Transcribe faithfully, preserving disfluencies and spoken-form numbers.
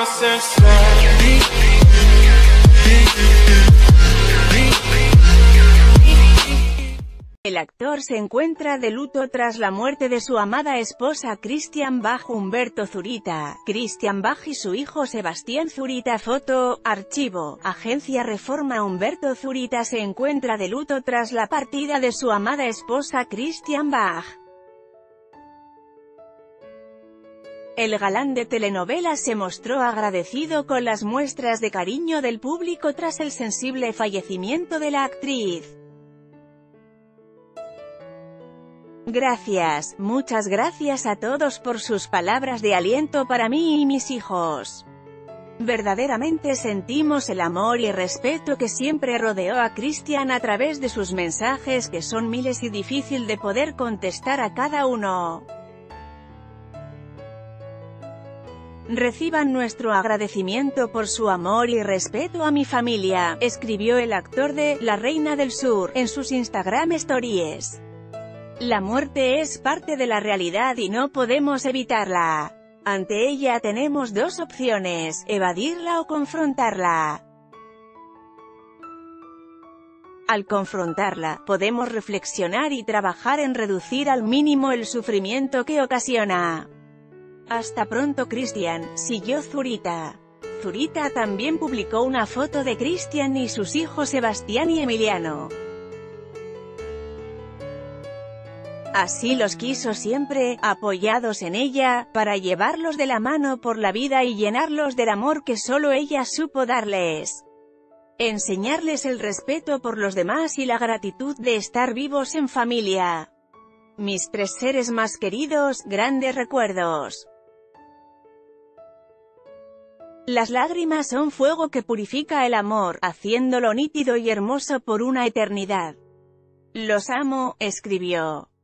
El actor se encuentra de luto tras la muerte de su amada esposa Christian Bach. Humberto Zurita, Christian Bach y su hijo Sebastián Zurita. Foto, archivo, Agencia Reforma. Humberto Zurita se encuentra de luto tras la partida de su amada esposa Christian Bach. El galán de telenovelas se mostró agradecido con las muestras de cariño del público tras el sensible fallecimiento de la actriz. Gracias, muchas gracias a todos por sus palabras de aliento para mí y mis hijos. Verdaderamente sentimos el amor y respeto que siempre rodeó a Christian a través de sus mensajes, que son miles y difícil de poder contestar a cada uno. Reciban nuestro agradecimiento por su amor y respeto a mi familia, escribió el actor de La Reina del Sur en sus Instagram Stories. La muerte es parte de la realidad y no podemos evitarla. Ante ella tenemos dos opciones: evadirla o confrontarla. Al confrontarla, podemos reflexionar y trabajar en reducir al mínimo el sufrimiento que ocasiona. Hasta pronto Christian, siguió Zurita. Zurita también publicó una foto de Christian y sus hijos Sebastián y Emiliano. Así los quiso siempre, apoyados en ella, para llevarlos de la mano por la vida y llenarlos del amor que solo ella supo darles. Enseñarles el respeto por los demás y la gratitud de estar vivos en familia. Mis tres seres más queridos, grandes recuerdos. Las lágrimas son fuego que purifica el amor, haciéndolo nítido y hermoso por una eternidad. Los amo, escribió.